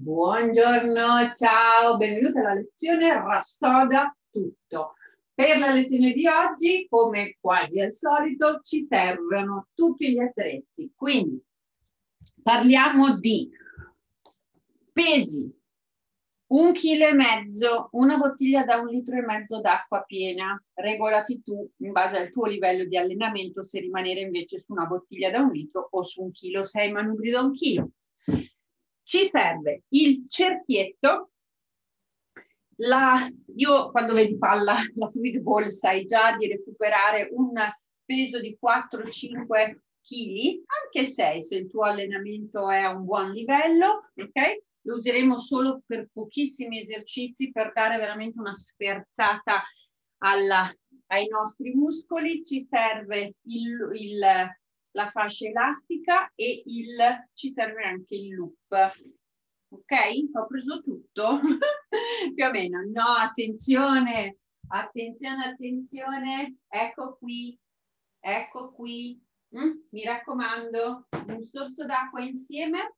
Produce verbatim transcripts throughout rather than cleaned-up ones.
Buongiorno, ciao, benvenuti alla lezione Rastoda tutto. Per la lezione di oggi, come quasi al solito, ci servono tutti gli attrezzi. Quindi parliamo di pesi, un chilo e mezzo, una bottiglia da un litro e mezzo d'acqua piena. Regolati tu in base al tuo livello di allenamento se rimanere invece su una bottiglia da un litro o su un chilo se hai manubri da un chilo. Ci serve il cerchietto. La, io quando vedi palla, la fluid ball, sai già di recuperare un peso di quattro cinque chili, anche sei se il tuo allenamento è a un buon livello, ok? Lo useremo solo per pochissimi esercizi per dare veramente una sferzata alla, ai nostri muscoli. Ci serve il, il, la fascia elastica e il, ci serve anche il loop. Ok? Ho preso tutto? Più o meno. No, attenzione, attenzione, attenzione. Ecco qui, ecco qui. Mm? Mi raccomando, un sorso d'acqua insieme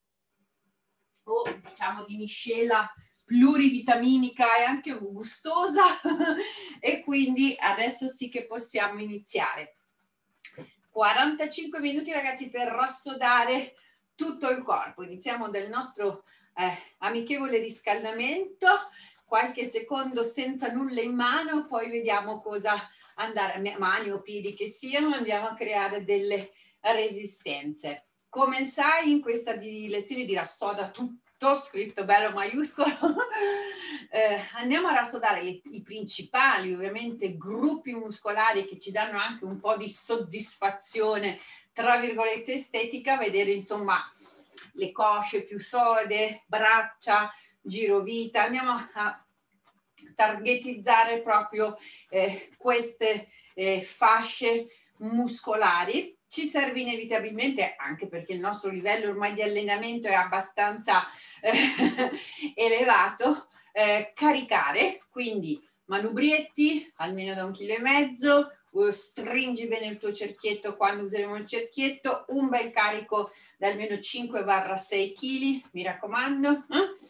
o diciamo di miscela plurivitaminica e anche gustosa e quindi adesso sì che possiamo iniziare. quarantacinque minuti ragazzi per rassodare tutto il corpo. Iniziamo dal nostro eh, amichevole riscaldamento, qualche secondo senza nulla in mano, poi vediamo cosa andare, mani o piedi che siano, andiamo a creare delle resistenze. Come sai in questa di lezione di rassoda tutto, scritto bello maiuscolo, eh, andiamo a rassodare i, i principali ovviamente gruppi muscolari che ci danno anche un po' di soddisfazione tra virgolette estetica, vedere insomma le cosce più sode, braccia, girovita, andiamo a targetizzare proprio eh, queste eh, fasce muscolari. Ci serve inevitabilmente, anche perché il nostro livello ormai di allenamento è abbastanza eh, elevato, eh, caricare, quindi manubrietti almeno da un chilo e mezzo, stringi bene il tuo cerchietto quando useremo il cerchietto, un bel carico da almeno cinque sei chili, mi raccomando.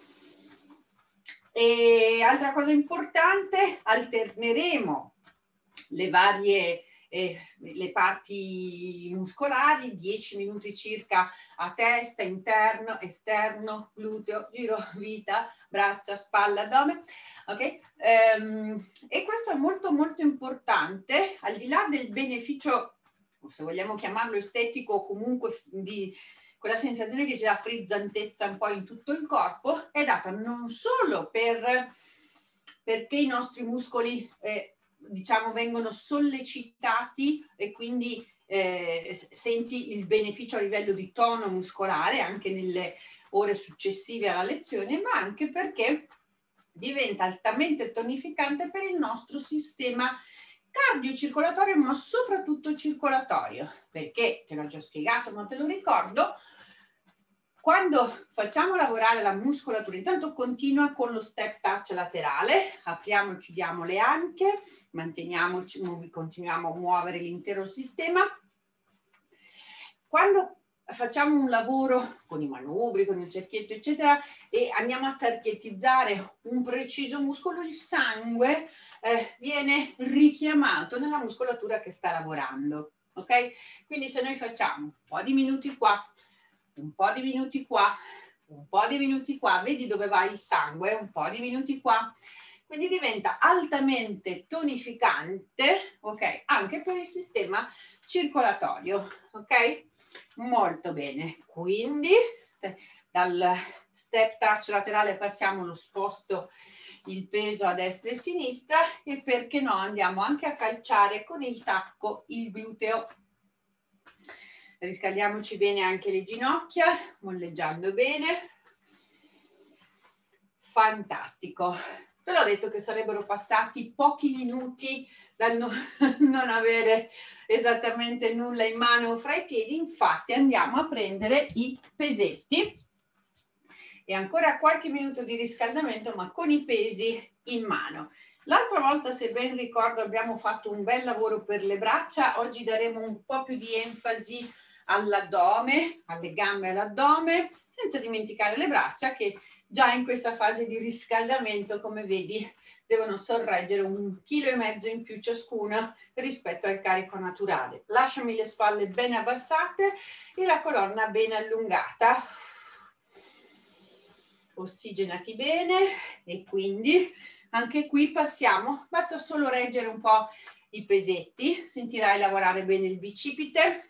E altra cosa importante, alterneremo le varie eh, le parti muscolari, dieci minuti circa a testa, interno, esterno, gluteo, girovita, braccia, spalla, addome. Ok? Um, e questo è molto molto importante, al di là del beneficio, se vogliamo chiamarlo estetico, o comunque di quella sensazione che ci dà frizzantezza un po' in tutto il corpo, è data non solo per, perché i nostri muscoli eh, diciamo vengono sollecitati e quindi eh, senti il beneficio a livello di tono muscolare anche nelle ore successive alla lezione, ma anche perché diventa altamente tonificante per il nostro sistema cardiocircolatorio, ma soprattutto circolatorio, perché te l'ho già spiegato, ma te lo ricordo, quando facciamo lavorare la muscolatura, intanto continua con lo step touch laterale, apriamo e chiudiamo le anche, manteniamoci, continuiamo a muovere l'intero sistema. Quando facciamo un lavoro con i manubri, con il cerchietto, eccetera, e andiamo a targetizzare un preciso muscolo, il sangue eh, viene richiamato nella muscolatura che sta lavorando, ok? Quindi se noi facciamo un po' di minuti qua, un po' di minuti qua, un po' di minuti qua, vedi dove va il sangue, un po' di minuti qua, quindi diventa altamente tonificante, ok? Anche per il sistema circolatorio, ok? Molto bene, quindi dal step touch laterale passiamo, lo sposto il peso a destra e a sinistra e perché no andiamo anche a calciare con il tacco il gluteo. Riscaldiamoci bene anche le ginocchia, molleggiando bene. Fantastico. Te l'ho detto che sarebbero passati pochi minuti dal no, non avere esattamente nulla in mano fra i piedi, infatti andiamo a prendere i pesetti e ancora qualche minuto di riscaldamento ma con i pesi in mano. L'altra volta, se ben ricordo, abbiamo fatto un bel lavoro per le braccia, oggi daremo un po' più di enfasi all'addome, alle gambe e all'addome, senza dimenticare le braccia che già in questa fase di riscaldamento, come vedi, devono sorreggere un chilo e mezzo in più ciascuna rispetto al carico naturale. Lasciami le spalle ben abbassate e la colonna ben allungata. Ossigenati bene e quindi anche qui passiamo, basta solo reggere un po' i pesetti, sentirai lavorare bene il bicipite.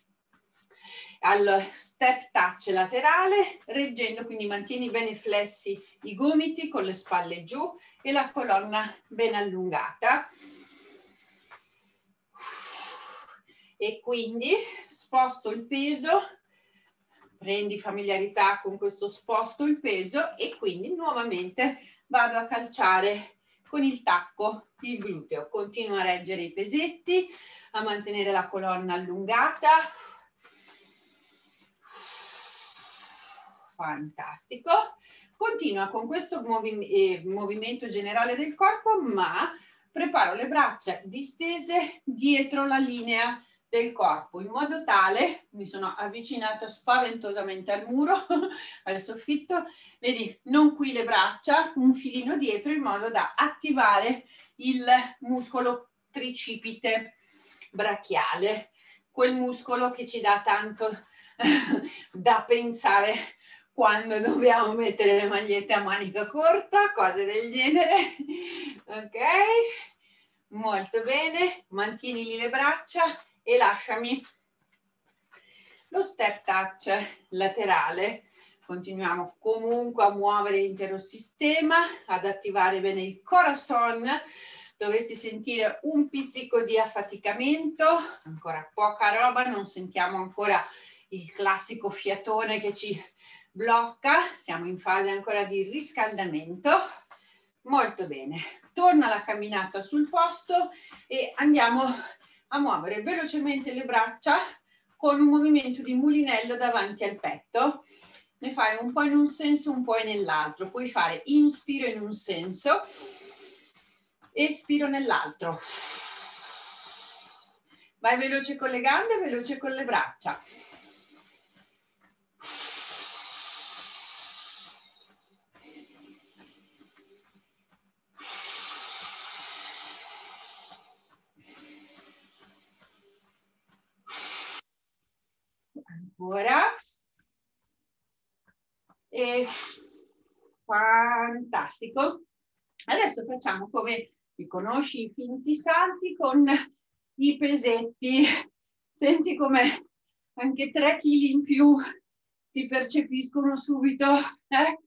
Al step touch laterale, reggendo, quindi mantieni bene flessi i gomiti con le spalle giù e la colonna ben allungata. E quindi sposto il peso, prendi familiarità con questo sposto il peso e quindi nuovamente vado a calciare con il tacco il gluteo. Continuo a reggere i pesetti, a mantenere la colonna allungata. Fantastico. Continua con questo movi eh, movimento generale del corpo, ma preparo le braccia distese dietro la linea del corpo, in modo tale, mi sono avvicinata spaventosamente al muro, al soffitto, vedi, non qui le braccia, un filino dietro, in modo da attivare il muscolo tricipite brachiale, quel muscolo che ci dà tanto da pensare quando dobbiamo mettere le magliette a manica corta, cose del genere. Ok, molto bene, mantieni lì le braccia e lasciami lo step touch laterale. Continuiamo comunque a muovere l'intero sistema, ad attivare bene il corazon. Dovresti sentire un pizzico di affaticamento, ancora poca roba, non sentiamo ancora il classico fiatone che ci blocca, siamo in fase ancora di riscaldamento. Molto bene, torna la camminata sul posto e andiamo a muovere velocemente le braccia con un movimento di mulinello davanti al petto. Ne fai un po' in un senso, un po' nell'altro. Puoi fare inspiro in un senso, espiro nell'altro. Vai veloce con le gambe, veloce con le braccia. Ancora. E fantastico. Adesso facciamo come riconosci i finti salti con i pesetti. Senti come anche tre chili in più si percepiscono subito. Eh?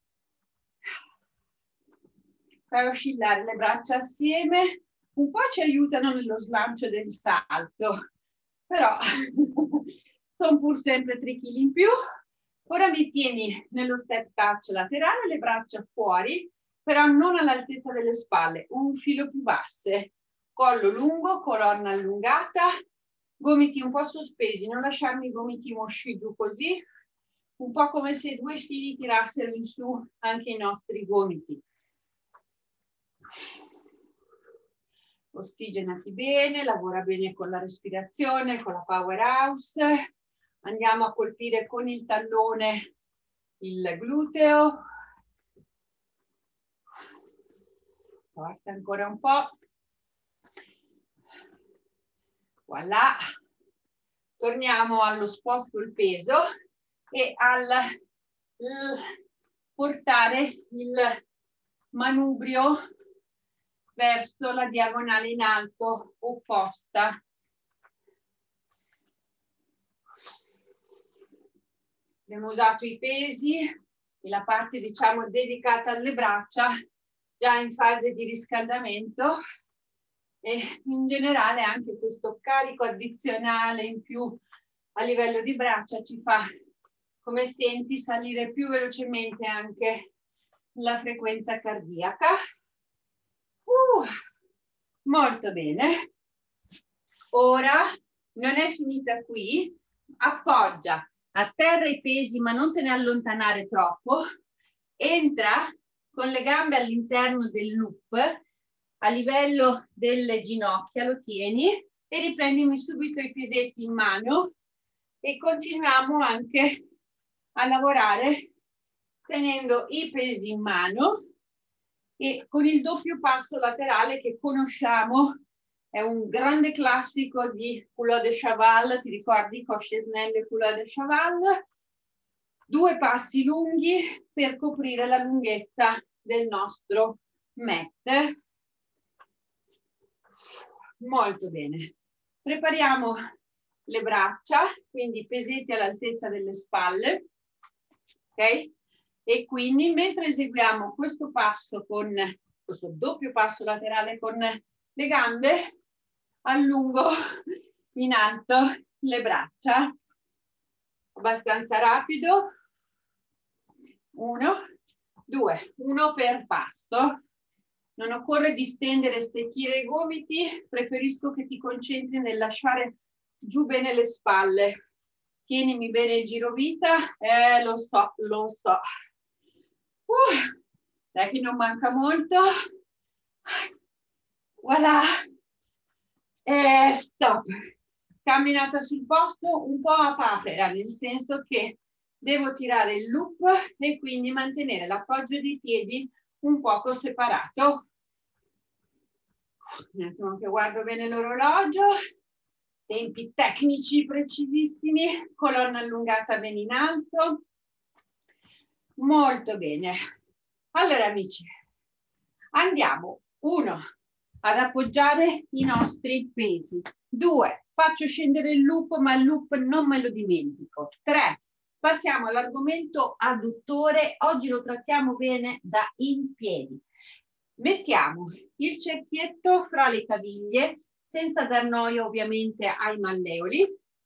Fai oscillare le braccia assieme. Un po' ci aiutano nello slancio del salto, però sono pur sempre tre chili in più. Ora mi tieni nello step touch laterale, le braccia fuori, però non all'altezza delle spalle, un filo più basse. Collo lungo, colonna allungata, gomiti un po' sospesi, non lasciarmi i gomiti mosci giù così, un po' come se due fili tirassero in su anche i nostri gomiti. Ossigenati bene, lavora bene con la respirazione, con la powerhouse. Andiamo a colpire con il tallone il gluteo. Forza ancora un po'. Voilà. Torniamo allo sposto il peso e al portare il manubrio verso la diagonale in alto opposta. Abbiamo usato i pesi e la parte, diciamo, dedicata alle braccia già in fase di riscaldamento, e in generale anche questo carico addizionale in più a livello di braccia ci fa, come senti, salire più velocemente anche la frequenza cardiaca. Uh, molto bene. Ora non è finita qui, appoggia a terra i pesi, ma non te ne allontanare troppo. Entra con le gambe all'interno del loop, a livello delle ginocchia, lo tieni e riprendimi subito i pesetti in mano e continuiamo anche a lavorare tenendo i pesi in mano e con il doppio passo laterale che conosciamo, è un grande classico di Culotte de Chaval, ti ricordi? Cosce snelle Culotte de Chaval. Due passi lunghi per coprire la lunghezza del nostro mat. Molto bene. Prepariamo le braccia, quindi pesetti all'altezza delle spalle, ok? E quindi mentre eseguiamo questo passo con questo doppio passo laterale con le gambe, allungo in alto le braccia, abbastanza rapido. Uno, due, uno per passo. Non occorre distendere e stecchire i gomiti, preferisco che ti concentri nel lasciare giù bene le spalle. Tienimi bene il girovita, eh, lo so, lo so. Uh, dai che non manca molto. Voilà. E stop. Camminata sul posto un po' a papera, nel senso che devo tirare il loop e quindi mantenere l'appoggio dei piedi un poco separato. Un attimo che guardo bene l'orologio. Tempi tecnici precisissimi, colonna allungata ben in alto. Molto bene. Allora amici, andiamo. Uno, ad appoggiare i nostri pesi. Due, faccio scendere il loop, ma il loop non me lo dimentico. Tre, passiamo all'argomento adduttore. Oggi lo trattiamo bene da in piedi. Mettiamo il cerchietto fra le caviglie, senza dar noia ovviamente ai malleoli.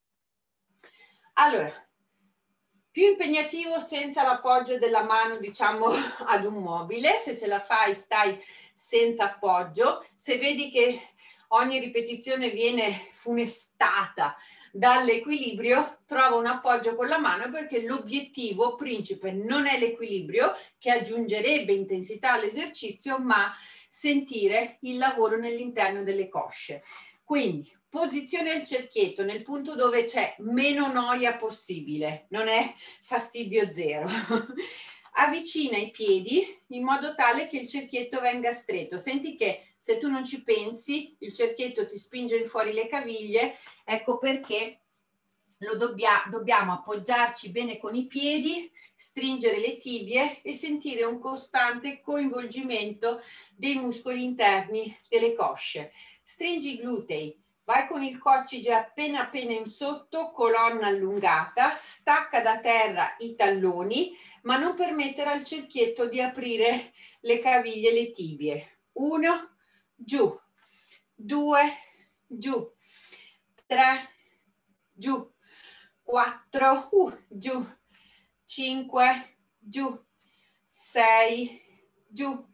Allora, più impegnativo senza l'appoggio della mano, diciamo, ad un mobile. Se ce la fai, stai senza appoggio. Se vedi che ogni ripetizione viene funestata dall'equilibrio, trova un appoggio con la mano, perché l'obiettivo principe non è l'equilibrio, che aggiungerebbe intensità all'esercizio, ma sentire il lavoro nell'interno delle cosce. Quindi posizione del cerchietto nel punto dove c'è meno noia possibile, non è fastidio zero. Avvicina i piedi in modo tale che il cerchietto venga stretto. Senti che se tu non ci pensi, il cerchietto ti spinge in fuori le caviglie, ecco perché lo dobbia, dobbiamo appoggiarci bene con i piedi, stringere le tibie e sentire un costante coinvolgimento dei muscoli interni delle cosce. Stringi i glutei, vai con il coccige appena appena in sotto, colonna allungata, stacca da terra i talloni, ma non permettere al cerchietto di aprire le caviglie e le tibie. Uno, giù, due, giù, tre, giù, quattro, uh, giù, cinque, giù, sei, giù,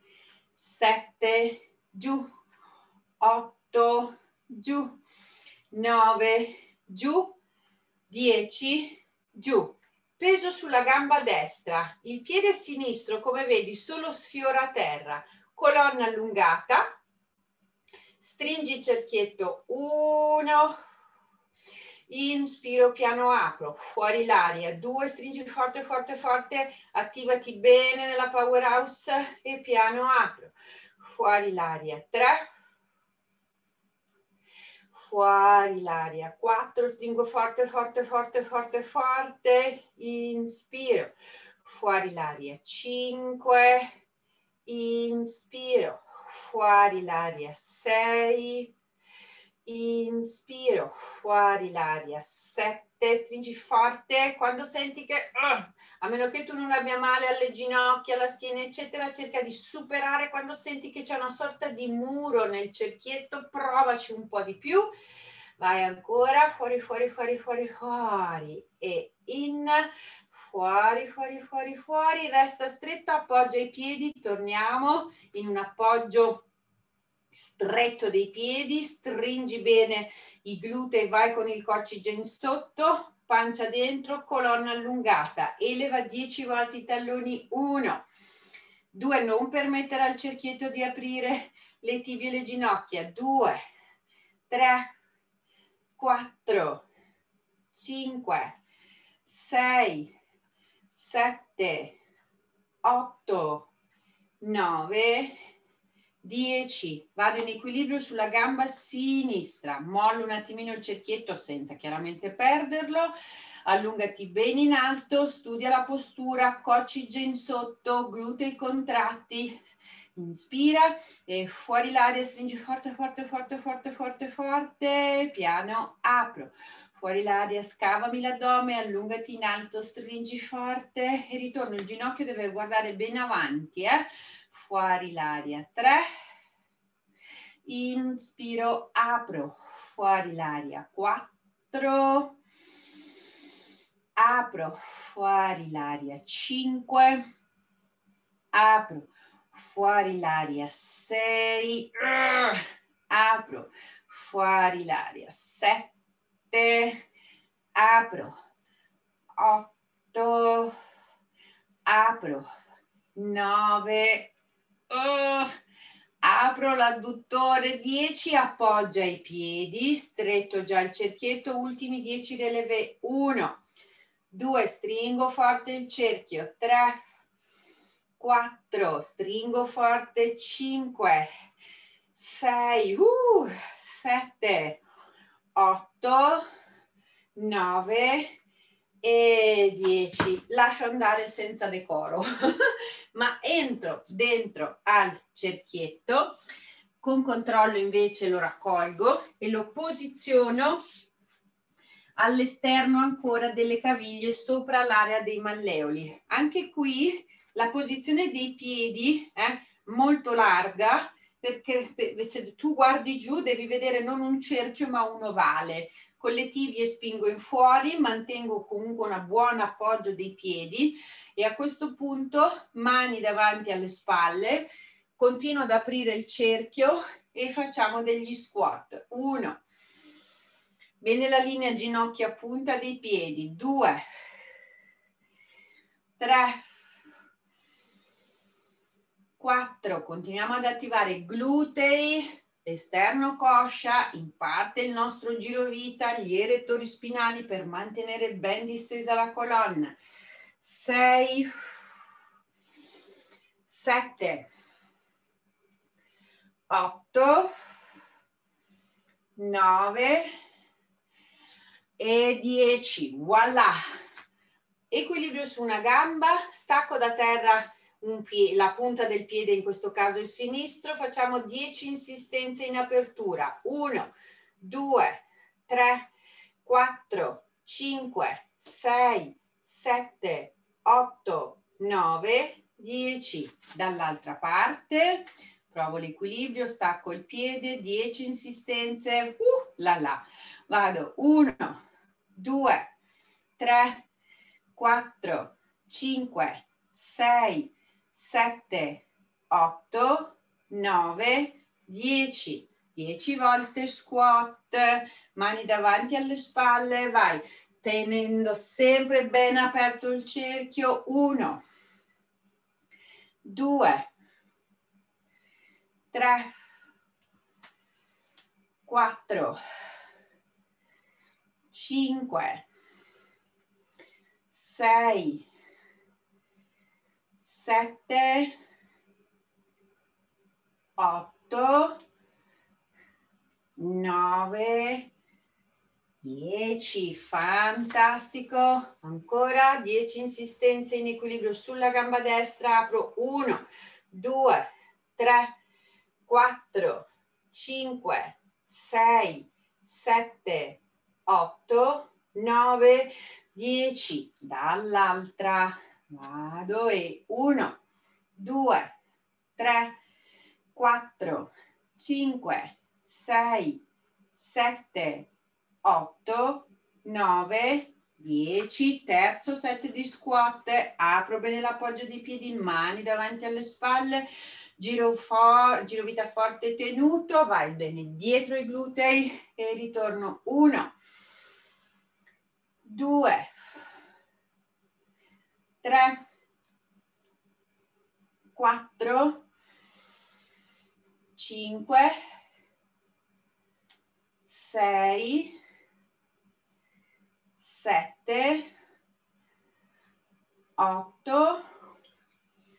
sette, giù, otto, giù, nove, giù, dieci, giù. Peso sulla gamba destra, il piede sinistro, come vedi, solo sfiora terra, colonna allungata, stringi il cerchietto, uno, inspiro, piano apro, fuori l'aria, due, stringi forte, forte, forte, attivati bene nella powerhouse e piano apro, fuori l'aria, tre, fuori l'aria, quattro, stringo forte, forte, forte, forte, forte, inspiro, fuori l'aria, cinque, inspiro, fuori l'aria, sei, inspiro, fuori l'aria, sette, stringi forte, quando senti che, uh, a meno che tu non abbia male alle ginocchia, alla schiena, eccetera, cerca di superare, quando senti che c'è una sorta di muro nel cerchietto, provaci un po' di più, vai ancora, fuori, fuori, fuori, fuori, fuori, e in, fuori, fuori, fuori, fuori, resta stretto, appoggia i piedi, torniamo in un appoggio stretto dei piedi, stringi bene i glutei, vai con il coccige in sotto, pancia dentro, colonna allungata, eleva dieci volte i talloni, uno, due, non permettere al cerchietto di aprire le tibie e le ginocchia, due, tre, quattro, cinque, sei, sette, otto, nove, dieci. Vado in equilibrio sulla gamba sinistra, mollo un attimino il cerchietto senza chiaramente perderlo, allungati bene in alto, studia la postura, coccige in sotto, glutei contratti, inspira e fuori l'aria, stringi forte, forte, forte, forte, forte, forte, piano, apro. Fuori l'aria, scavami l'addome, allungati in alto, stringi forte e ritorno. Il ginocchio deve guardare bene avanti, eh? Fuori l'aria, tre. Inspiro, apro. Fuori l'aria, quattro. Apro. Fuori l'aria, cinque. Apro. Fuori l'aria, sei. Apro. Fuori l'aria, sette. Apro, otto, apro, nove, uh, apro l'adduttore, dieci, appoggia i piedi, stretto già il cerchietto, ultimi dieci releve, uno, due, stringo forte il cerchio, tre, quattro, stringo forte, cinque, sei, uh, sette, otto, nove e dieci. Lascio andare senza decoro, ma entro dentro al cerchietto, con controllo invece lo raccolgo e lo posiziono all'esterno ancora delle caviglie sopra l'area dei malleoli. Anche qui la posizione dei piedi è molto larga, perché se tu guardi giù devi vedere non un cerchio ma un ovale. Con le tibie spingo in fuori, mantengo comunque un buon appoggio dei piedi e a questo punto mani davanti alle spalle, continuo ad aprire il cerchio e facciamo degli squat. Uno, bene la linea ginocchia a punta dei piedi. Due, tre, quattro, continuiamo ad attivare glutei, esterno coscia, in parte il nostro girovita, gli erettori spinali per mantenere ben distesa la colonna. sei, sette, otto, nove e dieci. Voilà! Equilibrio su una gamba, stacco da terra un pie- la punta del piede, in questo caso il sinistro, facciamo dieci insistenze in apertura. uno, due, tre, quattro, cinque, sei, sette, otto, nove, dieci. Dall'altra parte provo l'equilibrio, stacco il piede, dieci insistenze, uh, là là. Vado uno, due, tre, quattro, cinque, sei, sette, otto, nove, dieci. dieci volte squat, mani davanti alle spalle, vai, tenendo sempre ben aperto il cerchio. uno, due, tre, quattro, cinque, sei, sette, otto, nove, dieci, fantastico, ancora dieci insistenze in equilibrio sulla gamba destra, apro uno, due, tre, quattro, cinque, sei, sette, otto, nove, dieci, dall'altra vado e uno, due, tre, quattro, cinque, sei, sette, otto, nove, dieci, terzo set di squat, apro bene l'appoggio dei piedi, mani davanti alle spalle, giro, for, giro vita forte tenuto, vai bene dietro i glutei e ritorno, uno, due, tre, quattro, cinque, sei, sette, otto,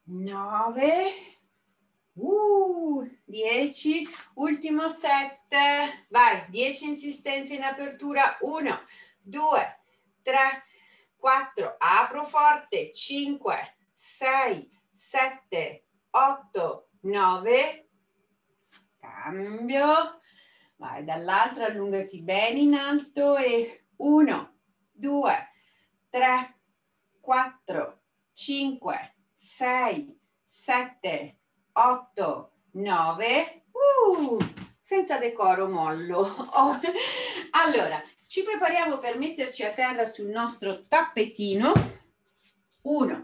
nove, uh, dieci, ultimo sette, vai, dieci insistenze in apertura, uno, due, tre, quattro, apro forte, cinque, sei, sette, otto, nove, cambio, vai dall'altra, allungati bene in alto e uno, due, tre, quattro, cinque, sei, sette, otto, nove, uh, senza decoro mollo. Oh. Allora, ci prepariamo per metterci a terra sul nostro tappetino. Uno,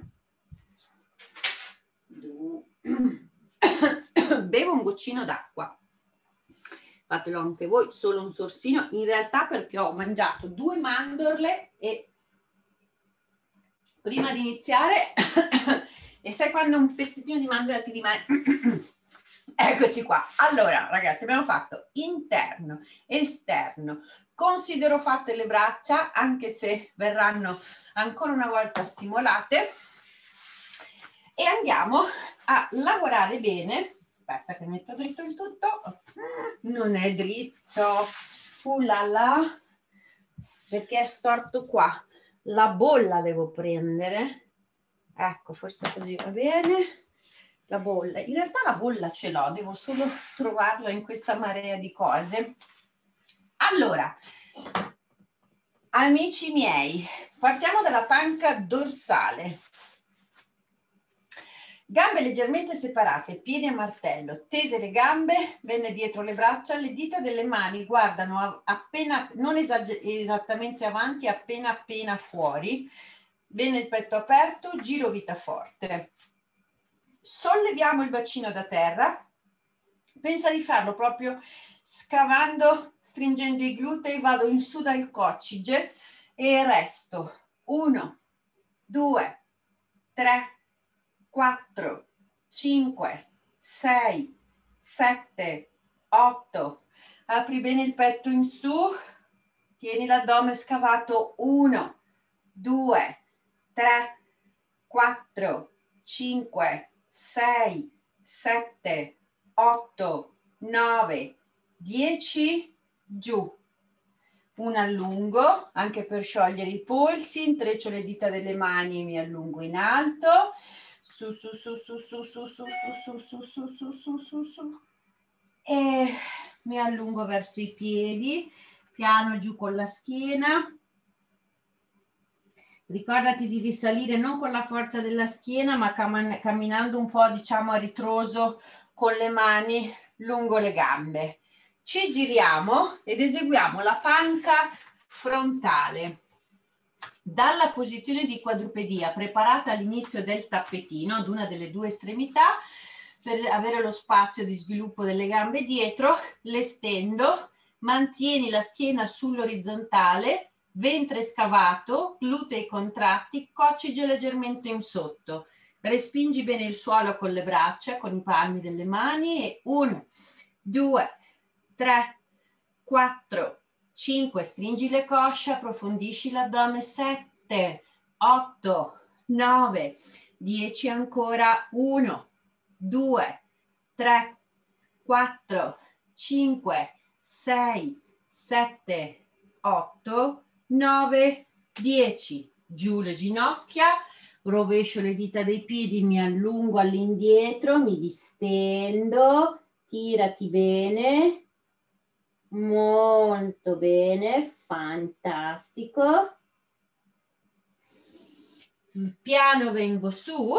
due, bevo un goccino d'acqua. Fatelo anche voi, solo un sorsino, in realtà perché ho mangiato due mandorle e prima di iniziare, e sai quando un pezzettino di mandorla ti rimane? Eccoci qua. Allora, ragazzi, abbiamo fatto interno, esterno, considero fatte le braccia, anche se verranno ancora una volta stimolate, e andiamo a lavorare bene. Aspetta che metto dritto il tutto. Non è dritto. Uh là là, perché è storto qua. La bolla devo prendere. Ecco, forse così va bene. La bolla. In realtà la bolla ce l'ho, devo solo trovarla in questa marea di cose. Allora, amici miei, partiamo dalla panca dorsale. Gambe leggermente separate, piedi a martello, tese le gambe, bene dietro le braccia, le dita delle mani guardano appena, non esattamente avanti, appena appena fuori, bene il petto aperto, giro vita forte. Solleviamo il bacino da terra, pensa di farlo proprio scavando, stringendo i glutei, vado in su dal coccige e resto. Uno, due, tre, quattro, cinque, sei, sette, otto. Apri bene il petto in su, tieni l'addome scavato. Uno, due, tre, quattro, cinque, sei, sette, otto, nove, dieci, giù. Un allungo, anche per sciogliere i polsi, intreccio le dita delle mani e mi allungo in alto. Su, su, su, su, su, su, su, su, su, su, su, su, su, su. E mi allungo verso i piedi, piano giù con la schiena. Ricordati di risalire non con la forza della schiena, ma camminando un po', diciamo, a ritroso con le mani lungo le gambe. Ci giriamo ed eseguiamo la panca frontale. Dalla posizione di quadrupedia preparata all'inizio del tappetino, ad una delle due estremità, per avere lo spazio di sviluppo delle gambe dietro, le stendo, mantieni la schiena sull'orizzontale, ventre scavato, glutei contratti, coccige leggermente in sotto. Respingi bene il suolo con le braccia, con i palmi delle mani e uno, due, tre, quattro, cinque, stringi le cosce, approfondisci l'addome, sette, otto, nove, dieci ancora, uno, due, tre, quattro, cinque, sei, sette, otto, nove, dieci. Giù le ginocchia, rovescio le dita dei piedi, mi allungo all'indietro, mi distendo, tirati bene. Molto bene, fantastico. Piano vengo su,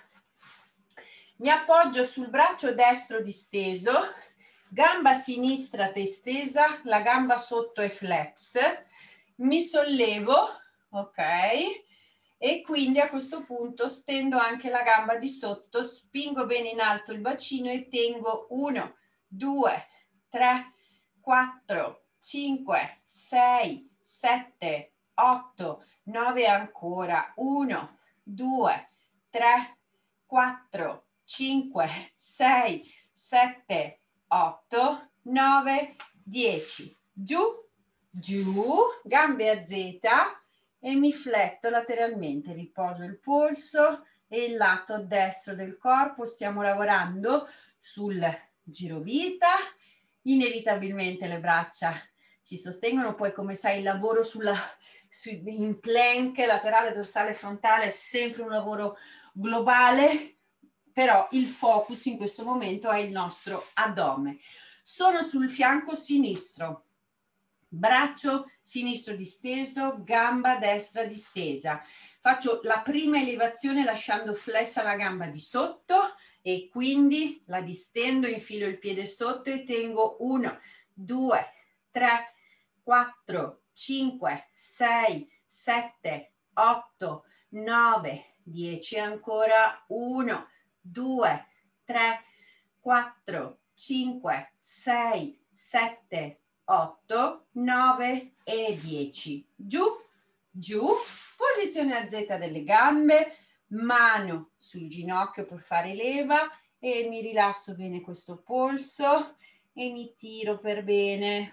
mi appoggio sul braccio destro disteso, gamba sinistra testesa, la gamba sotto è flex, mi sollevo, ok, e quindi a questo punto stendo anche la gamba di sotto, spingo bene in alto il bacino e tengo uno, due, tre, quattro, cinque, sei, sette, otto, nove ancora, uno, due, tre, quattro, cinque, sei, sette, otto, nove, dieci. Giù, giù, gambe a Z e mi fletto lateralmente, riposo il polso, e il lato destro del corpo. Stiamo lavorando sul girovita, inevitabilmente le braccia ci sostengono, poi come sai il lavoro sulla, su, in plank, laterale, dorsale, frontale è sempre un lavoro globale, però il focus in questo momento è il nostro addome. Sono sul fianco sinistro, braccio sinistro disteso, gamba destra distesa. Faccio la prima elevazione lasciando flessa la gamba di sotto e quindi la distendo, infilo il piede sotto e tengo uno, due, tre, quattro, cinque, sei, sette, otto, nove, dieci ancora, uno, due, tre, quattro, cinque, sei, sette, otto, nove e dieci. Giù, giù, posizione a Z delle gambe, mano sul ginocchio per fare leva e mi rilasso bene questo polso e mi tiro per bene.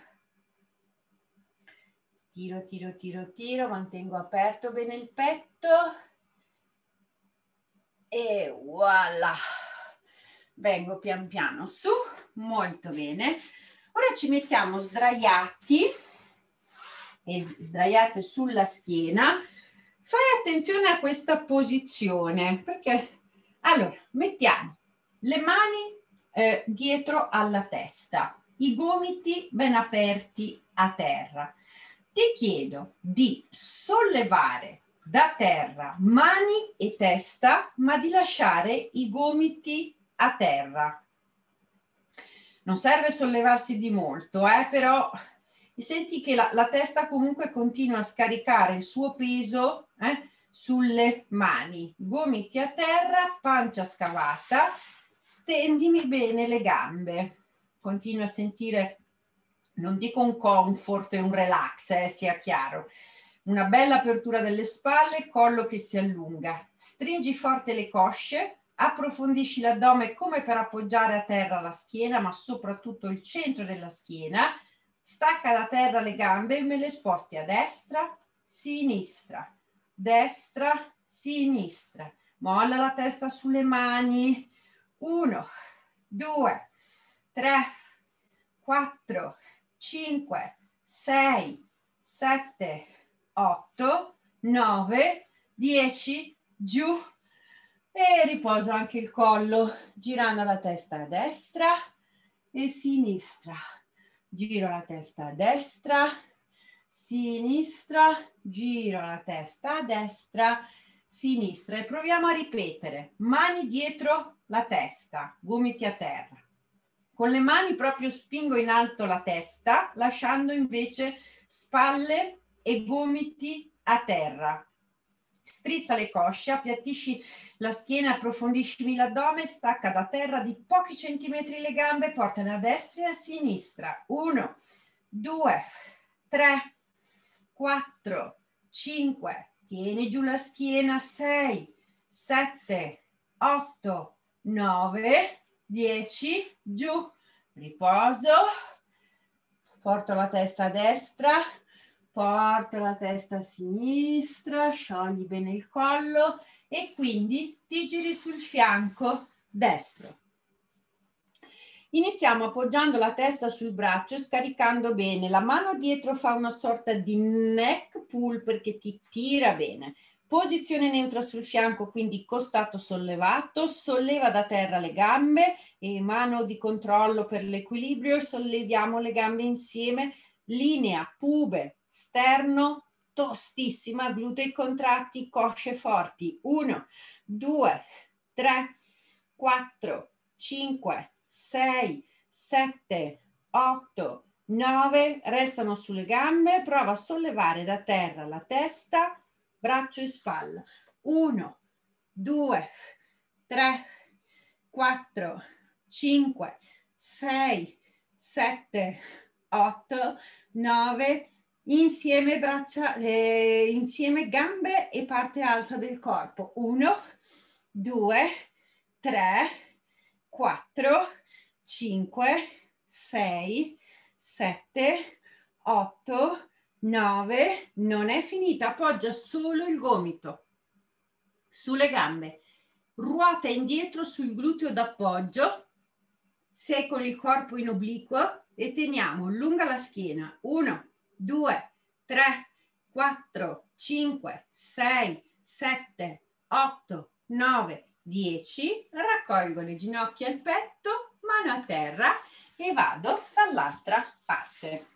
Tiro, tiro, tiro, tiro, mantengo aperto bene il petto e voilà. Vengo pian piano su, molto bene. Ora ci mettiamo sdraiati e sdraiate sulla schiena. Fai attenzione a questa posizione perché allora mettiamo le mani eh, dietro alla testa, i gomiti ben aperti a terra. Ti chiedo di sollevare da terra mani e testa, ma di lasciare i gomiti a terra. Non serve sollevarsi di molto, eh, però senti che la, la testa comunque continua a scaricare il suo peso eh, sulle mani. Gomiti a terra, pancia scavata, stendimi bene le gambe. Continua a sentire, non dico un comfort e un relax, eh, sia chiaro. Una bella apertura delle spalle, collo che si allunga. Stringi forte le cosce, approfondisci l'addome come per appoggiare a terra la schiena, ma soprattutto il centro della schiena. Stacca da terra le gambe e me le sposti a destra, sinistra, destra, sinistra. Molla la testa sulle mani. Uno, due, tre, quattro, cinque, sei, sette, otto, nove, dieci, giù e riposo anche il collo girando la testa a destra e sinistra. Giro la testa a destra, sinistra, giro la testa a destra, sinistra e proviamo a ripetere. Mani dietro la testa, gomiti a terra. Con le mani proprio spingo in alto la testa, lasciando invece spalle e gomiti a terra. Strizza le cosce, appiattisci la schiena, approfondisci l'addome, stacca da terra di pochi centimetri le gambe, portale a destra e a sinistra. Uno, due, tre, quattro, cinque, tieni giù la schiena, sei, sette, otto, nove, dieci, giù, riposo, porto la testa a destra, porto la testa a sinistra, sciogli bene il collo e quindi ti giri sul fianco destro. Iniziamo appoggiando la testa sul braccio, scaricando bene. La mano dietro fa una sorta di neck pull perché ti tira bene. Posizione neutra sul fianco, quindi costato sollevato, solleva da terra le gambe e mano di controllo per l'equilibrio, solleviamo le gambe insieme, linea, pube, sterno, tostissima, glutei contratti, cosce forti. uno, due, tre, quattro, cinque, sei, sette, otto, nove, restano sulle gambe, prova a sollevare da terra la testa, braccio e spalla. uno, due, tre, quattro, cinque, sei, sette, otto, nove, insieme braccia, eh, insieme gambe e parte alta del corpo. uno, due, tre, quattro, cinque, sei, sette, otto, nove, non è finita, appoggia solo il gomito sulle gambe, ruota indietro sul gluteo d'appoggio, sei con il corpo in obliquo e teniamo lunga la schiena, uno, due, tre, quattro, cinque, sei, sette, otto, nove, dieci, raccolgo le ginocchia al petto, mano a terra e vado dall'altra parte.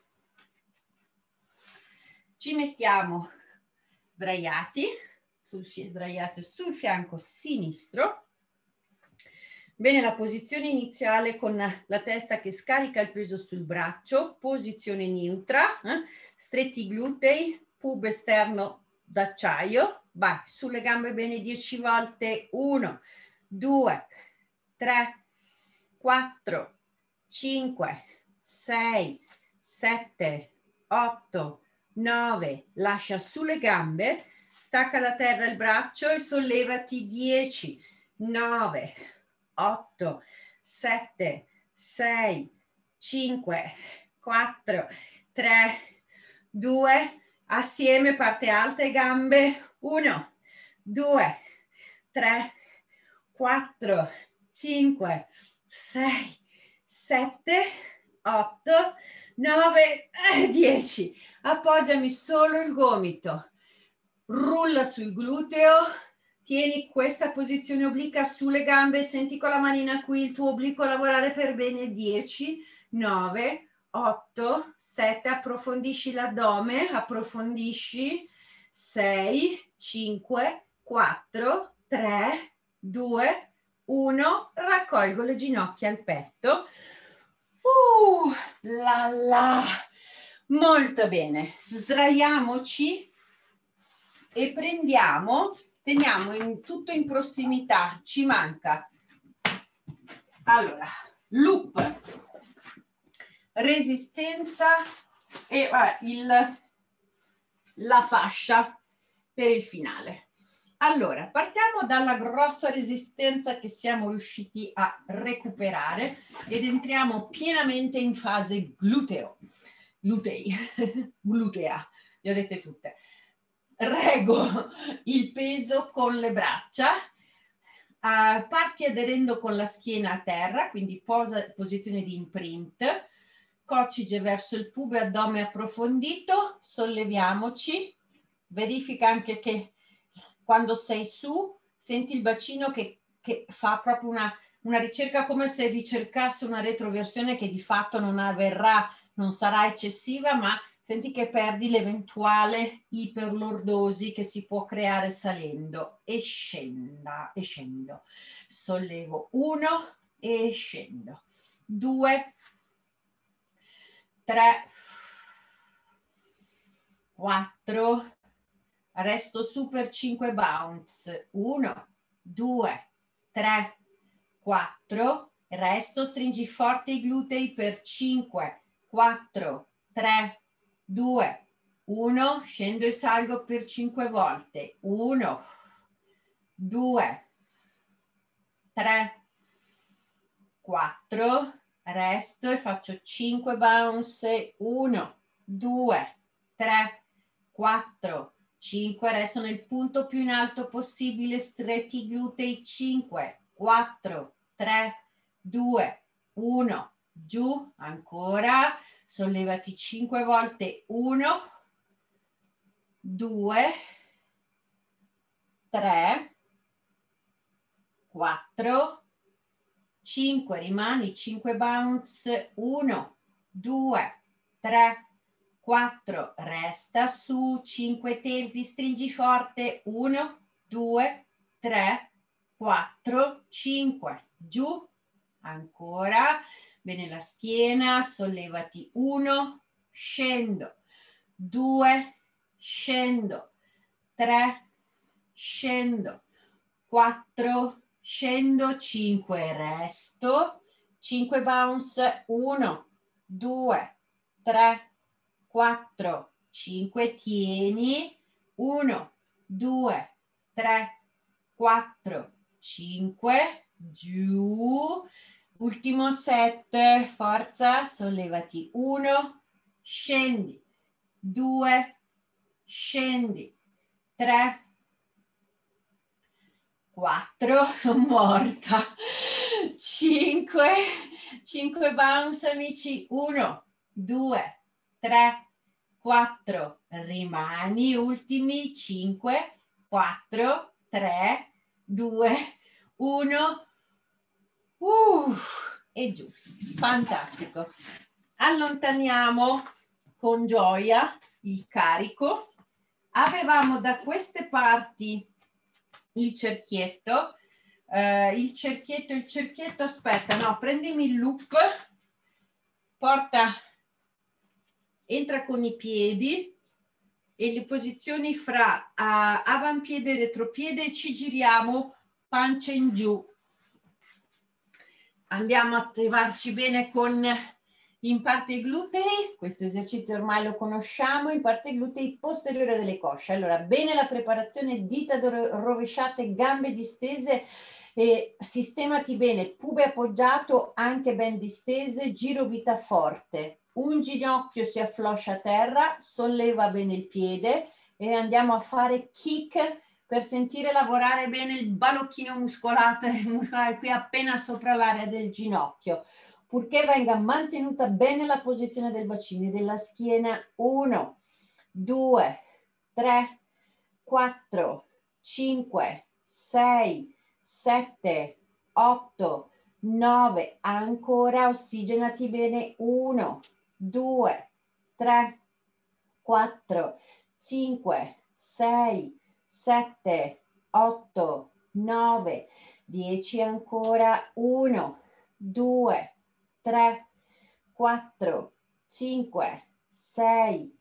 Ci mettiamo sdraiati, sul, sdraiati sul fianco sinistro. Bene, la posizione iniziale con la testa che scarica il peso sul braccio, posizione neutra, eh? stretti i glutei, pub esterno d'acciaio, vai, sulle gambe bene dieci volte, uno, due, tre, quattro, cinque, sei, sette, otto, nove, lascia sulle gambe, stacca da terra il braccio e sollevati, dieci, nove, otto, sette, sei, cinque, quattro, tre, due, assieme parte alta e gambe, uno, due, tre, quattro, cinque, sei, sette, otto, nove, dieci. Appoggiami solo il gomito, rulla sul gluteo. Tieni questa posizione obliqua sulle gambe, senti con la manina qui il tuo obliquo lavorare per bene, dieci, nove, otto, sette, approfondisci l'addome, approfondisci, sei, cinque, quattro, tre, due, uno, raccolgo le ginocchia al petto. Uh, la la, molto bene, sdraiamoci e prendiamo... Teniamo in, tutto in prossimità, ci manca, allora, loop, resistenza e vabbè, il, la fascia per il finale. Allora, partiamo dalla grossa resistenza che siamo riusciti a recuperare ed entriamo pienamente in fase gluteo, glutei, glutea, le ho dette tutte. Reggo il peso con le braccia, uh, parti aderendo con la schiena a terra, quindi posa, posizione di imprint, coccige verso il pube, addome approfondito, solleviamoci, verifica anche che quando sei su senti il bacino che, che fa proprio una, una ricerca, come se ricercasse una retroversione che di fatto non avverrà, non sarà eccessiva, ma senti che perdi l'eventuale iperlordosi che si può creare salendo e scenda e scendo. Sollevo uno e scendo. Due, tre, quattro, resto su per cinque bounce. Uno, due, tre, quattro, resto, stringi forte i glutei per cinque, quattro, tre, due, uno, scendo e salgo per cinque volte, uno, due, tre, quattro, resto e faccio cinque bounce, uno, due, tre, quattro, cinque, resto nel punto più in alto possibile, stretti i glutei, cinque, quattro, tre, due, uno, giù, ancora, sollevati cinque volte, uno, due, tre, quattro, cinque, rimani cinque bounce, uno, due, tre, quattro, resta su, cinque tempi, stringi forte, uno, due, tre, quattro, cinque, giù, ancora, bene la schiena, sollevati, uno, scendo, due, scendo, tre, scendo, quattro, scendo, cinque, resto, cinque bounce, uno, due, tre, quattro, cinque, tieni, uno, due, tre, quattro, cinque, giù, ultimo set, forza, sollevati, uno, scendi, due, scendi, tre, quattro, sono morta, cinque, cinque bounce amici, uno, due, tre, quattro, rimani, ultimi, cinque, quattro, tre, due, uno, uh, e giù, fantastico. Allontaniamo con gioia il carico. Avevamo da queste parti il cerchietto, eh, il cerchietto, il cerchietto, aspetta, no, prendimi il loop, porta, entra con i piedi e le posizioni fra uh, avampiede e retropiede e ci giriamo pancia in giù. Andiamo a attivarci bene con in parte i glutei, questo esercizio ormai lo conosciamo, in parte i glutei posteriore delle cosce. Allora, bene la preparazione, dita rovesciate, gambe distese, e sistemati bene, pube appoggiato, anche ben distese, giro vita forte. Un ginocchio si affloscia a terra, solleva bene il piede e andiamo a fare kick per sentire lavorare bene il balocchino muscolare, muscolare qui appena sopra l'area del ginocchio, purché venga mantenuta bene la posizione del bacino e della schiena. uno, due, tre, quattro, cinque, sei, sette, otto, nove, ancora, ossigenati bene, uno, due, tre, quattro, cinque, sei, sette, otto, nove, dieci ancora, uno, due, tre, quattro, cinque, sei,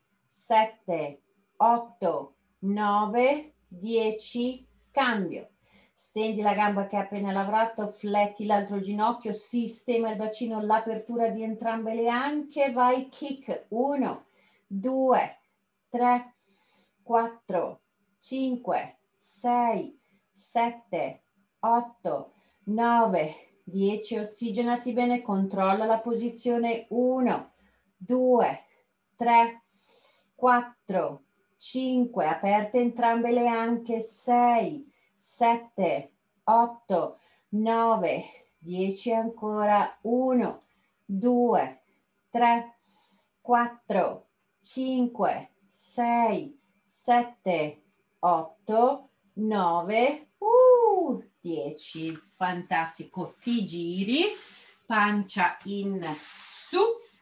sette, otto, nove, dieci, cambio. Stendi la gamba che hai appena lavorato, fletti l'altro ginocchio, sistema il bacino, l'apertura di entrambe le anche, vai kick, uno, due, tre, quattro, cinque, sei, sette, otto, nove, dieci, ossigenati bene, controlla la posizione, uno, due, tre, quattro, cinque, aperte entrambe le anche, sei, sette, otto, nove, dieci ancora, uno, due, tre, quattro, cinque, sei, sette, otto, nove, uh, dieci, fantastico, ti giri, pancia in su,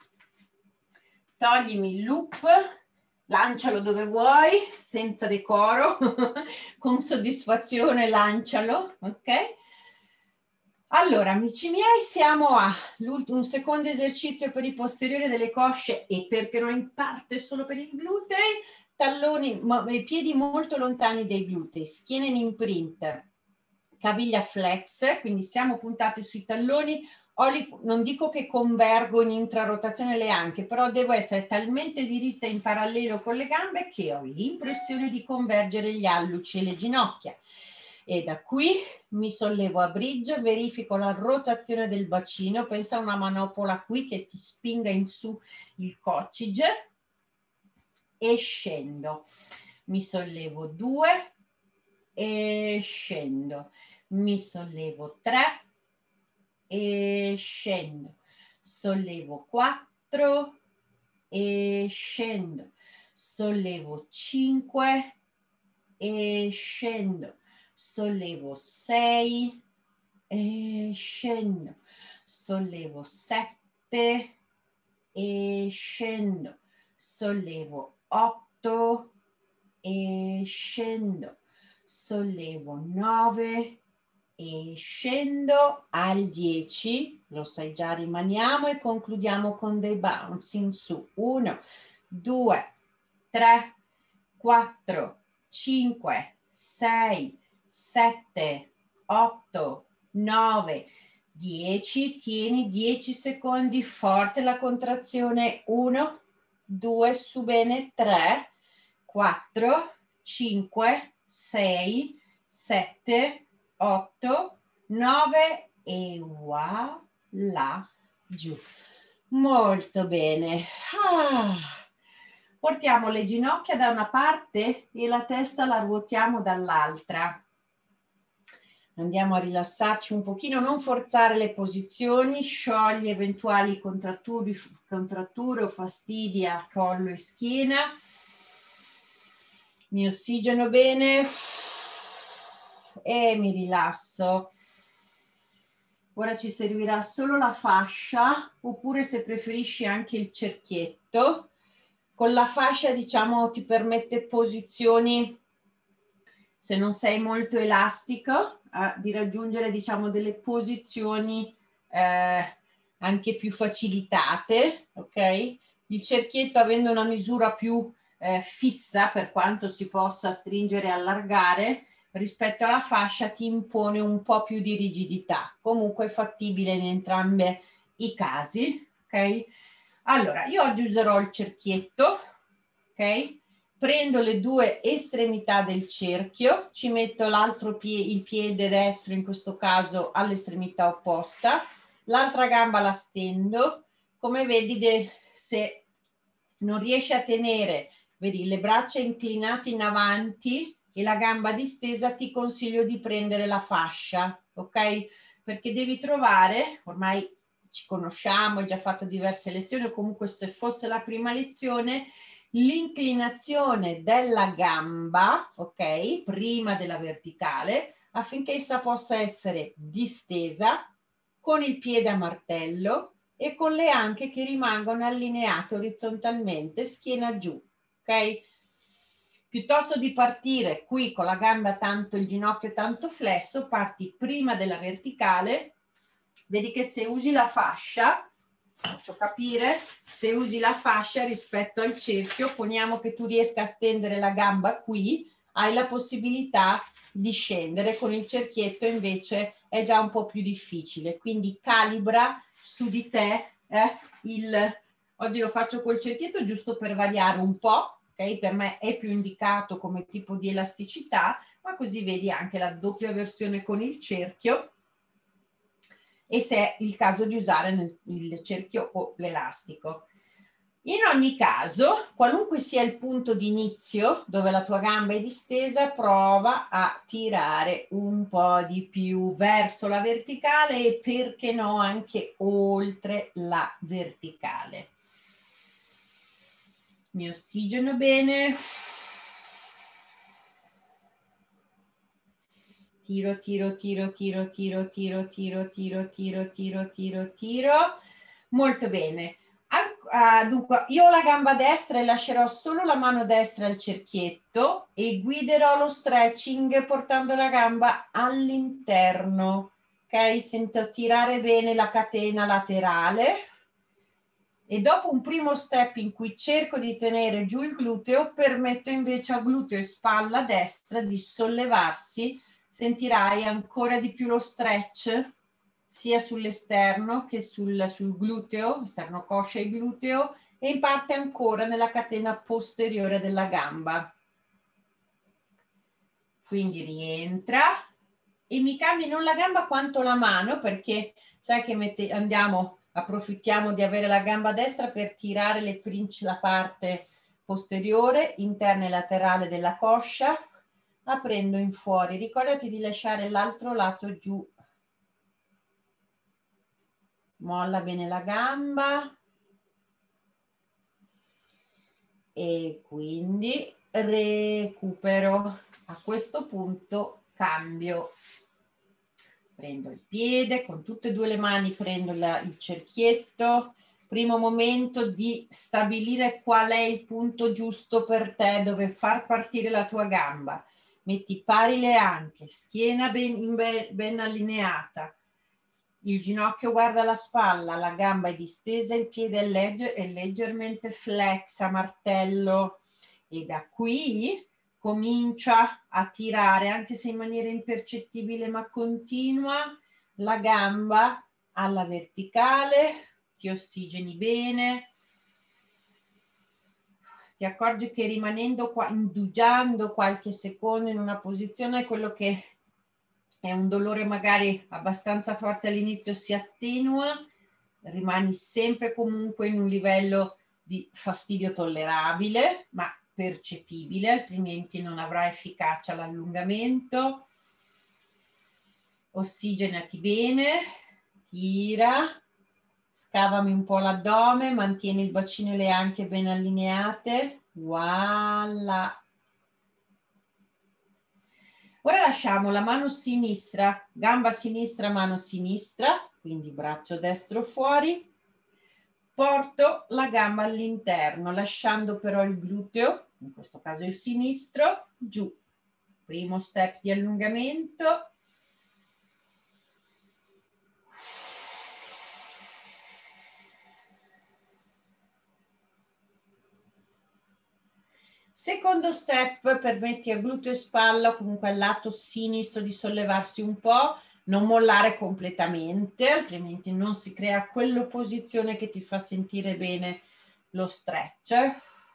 toglimi il loop, lancialo dove vuoi, senza decoro, con soddisfazione lancialo, ok? Allora, amici miei, siamo a un secondo esercizio per i posteriori delle cosce e perché no in parte solo per i glutei, talloni, i piedi molto lontani dai glutei, schiena in imprint, caviglia flex, quindi siamo puntati sui talloni. Non dico che convergo in intrarotazione le anche, però devo essere talmente diritta in parallelo con le gambe che ho l'impressione di convergere gli alluci e le ginocchia. E da qui mi sollevo a bridge, verifico la rotazione del bacino, pensa a una manopola qui che ti spinga in su il coccige e scendo. Mi sollevo due e scendo. Mi sollevo tre e scendo. Sollevo quattro e scendo. Sollevo cinque e scendo. Sollevo sei e scendo, sollevo sette e scendo, sollevo otto e scendo, sollevo nove e scendo al dieci, lo sai già, rimaniamo e concludiamo con dei bouncing su, uno, due, tre, quattro, cinque, sei, sette, otto, nove, dieci, tieni dieci secondi, forte la contrazione, uno, due, su bene, tre, quattro, cinque, sei, sette, otto, nove e voilà, giù. Molto bene. Ah. Portiamo le ginocchia da una parte e la testa la ruotiamo dall'altra. Andiamo a rilassarci un pochino, non forzare le posizioni, sciogli eventuali contratture, contratture o fastidi a collo e schiena. Mi ossigeno bene e mi rilasso. Ora ci servirà solo la fascia, oppure se preferisci anche il cerchietto. Con la fascia, diciamo, ti permette posizioni, se non sei molto elastico, eh, di raggiungere, diciamo, delle posizioni eh, anche più facilitate, ok? Il cerchietto, avendo una misura più eh, fissa, per quanto si possa stringere e allargare, rispetto alla fascia ti impone un po' più di rigidità. Comunque è fattibile in entrambi i casi, ok? Allora, io oggi userò il cerchietto, ok? Prendo le due estremità del cerchio, ci metto l'altro piede, il piede destro in questo caso all'estremità opposta, l'altra gamba la stendo, come vedi de, se non riesci a tenere, vedi, le braccia inclinate in avanti e la gamba distesa, ti consiglio di prendere la fascia, ok? Perché devi trovare, ormai ci conosciamo, hai già fatto diverse lezioni, o comunque se fosse la prima lezione, l'inclinazione della gamba, ok, prima della verticale, affinché essa possa essere distesa con il piede a martello e con le anche che rimangono allineate orizzontalmente, schiena giù, ok? Piuttosto di partire qui con la gamba tanto, il ginocchio tanto flesso, parti prima della verticale. Vedi che se usi la fascia, faccio capire, se usi la fascia rispetto al cerchio, poniamo che tu riesca a stendere la gamba qui, hai la possibilità di scendere. Con il cerchietto invece è già un po' più difficile, quindi calibra su di te eh, il... Oggi lo faccio col cerchietto giusto per variare un po', ok? Per me è più indicato come tipo di elasticità, ma così vedi anche la doppia versione con il cerchio, e se è il caso di usare il cerchio o l'elastico. In ogni caso, qualunque sia il punto di inizio dove la tua gamba è distesa, prova a tirare un po' di più verso la verticale e perché no anche oltre la verticale. Mi ossigeno bene. Tiro, tiro, tiro, tiro, tiro, tiro, tiro, tiro, tiro, tiro, tiro, tiro. Molto bene. Uh, dunque, io ho la gamba destra e lascerò solo la mano destra al cerchietto e guiderò lo stretching portando la gamba all'interno. Ok? Sento tirare bene la catena laterale. E dopo un primo step in cui cerco di tenere giù il gluteo, permetto invece a gluteo e spalla destra di sollevarsi. Sentirai ancora di più lo stretch sia sull'esterno che sul, sul gluteo, esterno coscia e gluteo, e in parte ancora nella catena posteriore della gamba. Quindi rientra e mi cambi non la gamba quanto la mano, perché sai che mette, andiamo, approfittiamo di avere la gamba destra per tirare le princi, la parte posteriore, interna e laterale della coscia, aprendo in fuori. Ricordati di lasciare l'altro lato giù. Molla bene la gamba. E quindi recupero. A questo punto cambio. Prendo il piede, con tutte e due le mani prendo la, il cerchietto. Primo momento di stabilire qual è il punto giusto per te dove far partire la tua gamba. Metti pari le anche, schiena ben, ben, ben allineata. Il ginocchio guarda la spalla, la gamba è distesa, il piede è, legger, è leggermente flex a martello, e da qui comincia a tirare, anche se in maniera impercettibile ma continua, la gamba alla verticale, ti ossigeni bene, ti accorgi che rimanendo qua, indugiando qualche secondo in una posizione, quello che è un dolore magari abbastanza forte all'inizio si attenua, rimani sempre comunque in un livello di fastidio tollerabile, ma percepibile, altrimenti non avrà efficacia l'allungamento. Ossigenati bene, tira, scavami un po' l'addome, mantieni il bacino e le anche ben allineate. Voilà. Ora lasciamo la mano sinistra, gamba sinistra, mano sinistra, quindi braccio destro fuori. Porto la gamba all'interno, lasciando però il gluteo, in questo caso il sinistro, giù. Primo step di allungamento. Secondo step, permetti a gluteo e spalla, comunque al lato sinistro, di sollevarsi un po', non mollare completamente, altrimenti non si crea quell'opposizione che ti fa sentire bene lo stretch.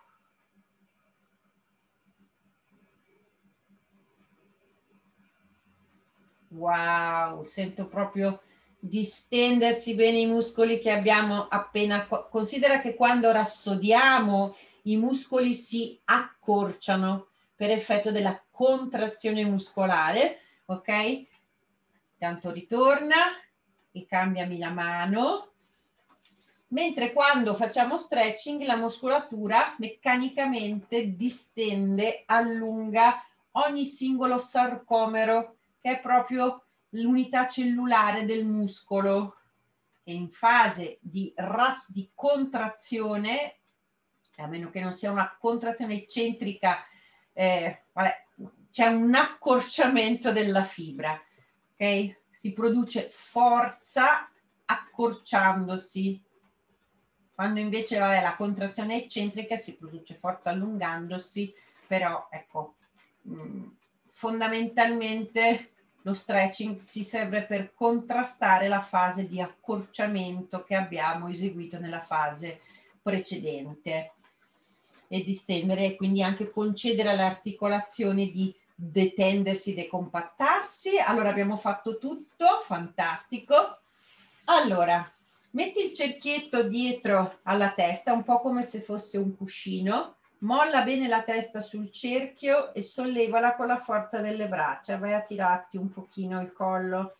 Wow, sento proprio distendersi bene i muscoli che abbiamo appena. Considera che quando rassodiamo i muscoli si accorciano per effetto della contrazione muscolare, ok? Tanto ritorna e cambiami la mano. Mentre quando facciamo stretching la muscolatura meccanicamente distende, allunga ogni singolo sarcomero, che è proprio l'unità cellulare del muscolo, che in fase di, ras- di contrazione, a meno che non sia una contrazione eccentrica, eh, vabbè, c'è un accorciamento della fibra, ok? Si produce forza accorciandosi, quando invece vabbè, la contrazione eccentrica si produce forza allungandosi, però ecco, mh, fondamentalmente lo stretching si serve per contrastare la fase di accorciamento che abbiamo eseguito nella fase precedente e distendere e quindi anche concedere alle articolazioni di detendersi, decompattarsi. Allora abbiamo fatto tutto, fantastico. Allora, metti il cerchietto dietro alla testa, un po' come se fosse un cuscino, molla bene la testa sul cerchio e sollevala con la forza delle braccia, vai a tirarti un pochino il collo.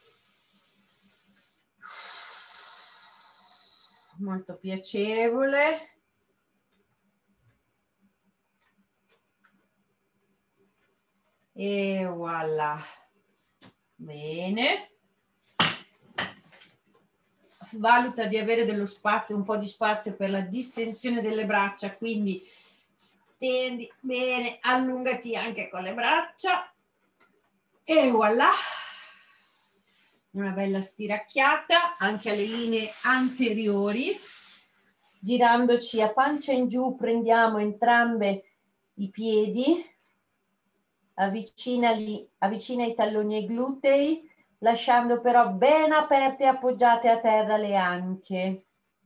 Molto piacevole. E voilà. Bene. Valuta di avere dello spazio, un po' di spazio per la distensione delle braccia, quindi stendi bene, allungati anche con le braccia e voilà, una bella stiracchiata anche alle linee anteriori, girandoci a pancia in giù, prendiamo entrambe i piedi, avvicinali, avvicina i talloni ai glutei, lasciando però ben aperte e appoggiate a terra le anche.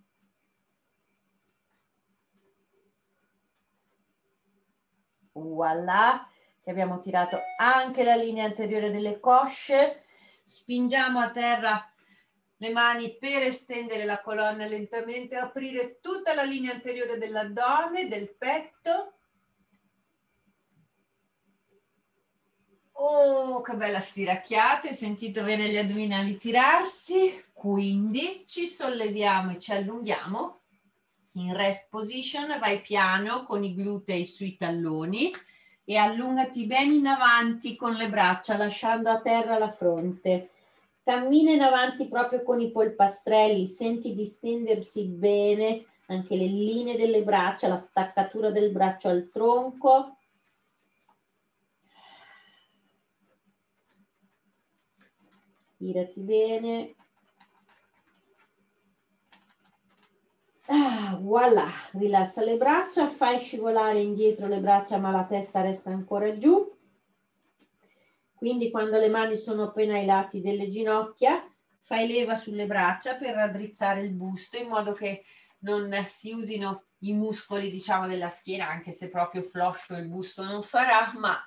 Voilà, che abbiamo tirato anche la linea anteriore delle cosce. Spingiamo a terra le mani per estendere la colonna lentamente, aprire tutta la linea anteriore dell'addome, del petto. Oh, che bella stiracchiata, sentito bene gli addominali tirarsi, quindi ci solleviamo e ci allunghiamo. In rest position vai piano con i glutei sui talloni e allungati bene in avanti con le braccia, lasciando a terra la fronte. Cammina in avanti proprio con i polpastrelli, senti distendersi bene anche le linee delle braccia, l'attaccatura del braccio al tronco. Tirati bene. Ah, voilà, rilassa le braccia, fai scivolare indietro le braccia ma la testa resta ancora giù. Quindi quando le mani sono appena ai lati delle ginocchia, fai leva sulle braccia per raddrizzare il busto in modo che non si usino i muscoli, diciamo, della schiena, anche se proprio floscio il busto non sarà, ma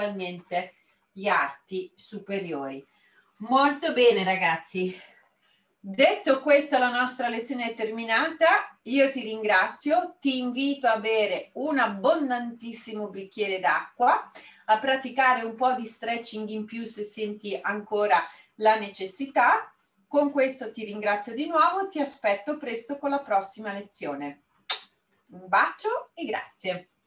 principalmente gli arti superiori. Molto bene ragazzi, Detto questo, la nostra lezione è terminata. Io ti ringrazio, ti invito a bere un abbondantissimo bicchiere d'acqua, a praticare un po' di stretching in più se senti ancora la necessità. Con questo ti ringrazio di nuovo, ti aspetto presto con la prossima lezione. Un bacio e grazie.